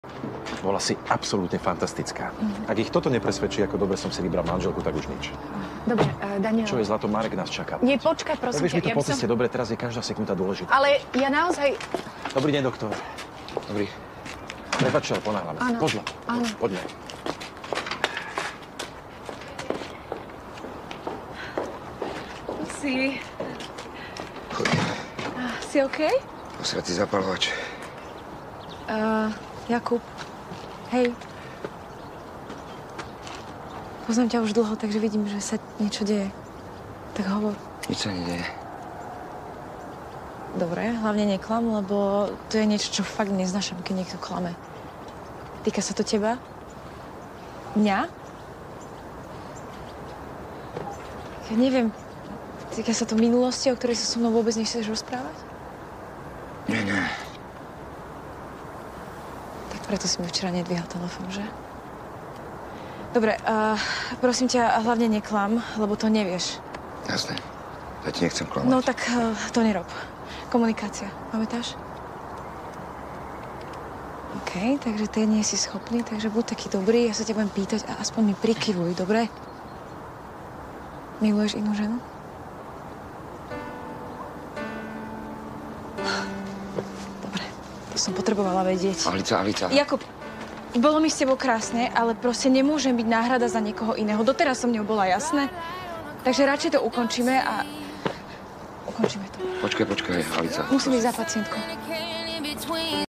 Bola si absolútne fantastická. Ak ich toto nepresvedčí, ako dobre som si vybral manželku, tak už nič. Dobre, Daniel. Čo je zlato, Marek nás čaká. Nie, počkaj, prosím Povieš mi to ťa. po ceste, dobre, teraz je každá sekunda dôležitá. Ale ja naozaj... Dobrý deň, doktor. Dobrý. Prepač, ale ponáhľame. Áno. Poďme. Áno. Poďme. Si... Choď. Si OK? Posratý zapalovač. Jakub, hej. Poznám ťa už dlho, takže vidím, že sa niečo deje. Tak hovor. Nič sa nedieje. Dobre, hlavne neklam, lebo to je niečo, čo fakt neznášam, keď niekto klame. Týka sa to teba? Mňa? Ja neviem. Týka sa to minulosti, o ktorej sa so mnou vôbec nechceš rozprávať? Nie, nie. Tak preto si mi včera nedvíhal telefón, že? Dobre, prosím ťa, hlavne neklam, lebo to nevieš. Jasné. Ja ti nechcem klamať. No tak to nerob. Komunikácia, pamätáš? OK, takže ty nie si schopný, takže buď taký dobrý, ja sa ťa budem pýtať a aspoň mi prikyvuj, dobre? Miluješ inú ženu? Dobre, to som potrebovala vedieť. Alica. Jakub, bolo mi s tebou krásne, ale proste nemôžem byť náhrada za niekoho iného. Doteraz som ňou bola, jasné? Takže radšej to ukončíme a... Ukončíme to. Počkaj, Alica. Musím ísť za pacientkou.